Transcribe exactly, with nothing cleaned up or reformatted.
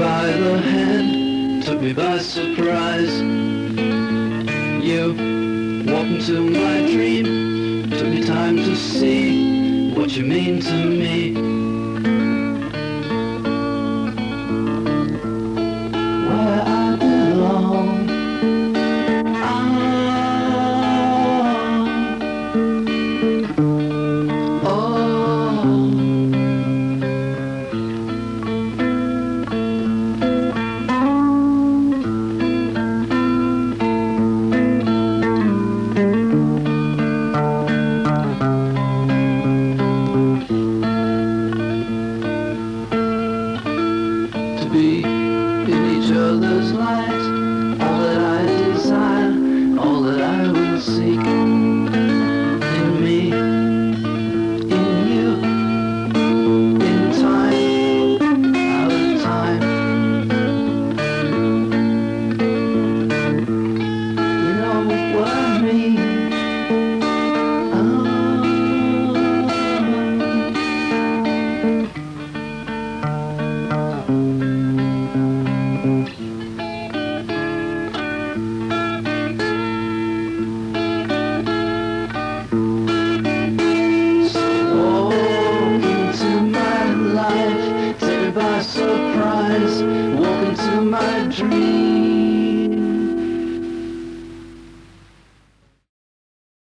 by the hand, took me by surprise. You walked into my dream, took me time to see what you mean to me. Where I belong, ah, oh. Be in each other's light, all that I desire, all that I will seek. In me, in you, in time, out of time. You know what I mean? Oh.